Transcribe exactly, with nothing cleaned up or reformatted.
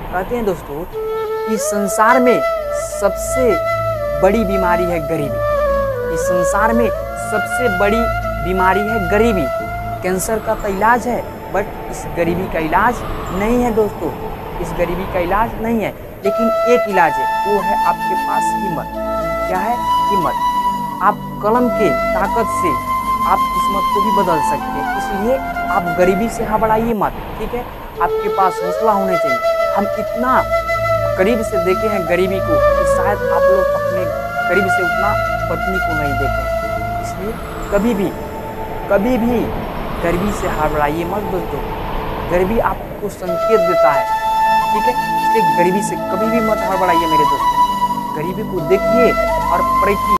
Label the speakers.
Speaker 1: कहते हैं दोस्तों कि संसार में सबसे बड़ी बीमारी है गरीबी। इस संसार में सबसे बड़ी बीमारी है गरीबी। कैंसर का तो इलाज है, बट इस गरीबी का इलाज नहीं है दोस्तों। इस गरीबी का इलाज नहीं है, लेकिन एक इलाज है, वो है आपके पास हिम्मत। क्या है? हिम्मत। आप कलम के ताकत से आप किस्मत को भी बदल सकते हैं। इसलिए आप गरीबी से घबराइए मत, ठीक है। आपके पास हौसला होना चाहिए। हम इतना करीब से देखे हैं गरीबी को कि शायद आप लोग अपने करीब से उतना पत्नी को नहीं देखे। इसलिए कभी भी कभी भी गरीबी से घबराइए मत दोस्तों। गरीबी आपको संकेत देता है, ठीक है। इसलिए गरीबी से कभी भी मत घबराइए मेरे दोस्तों। गरीबी को देखिए और परखिए।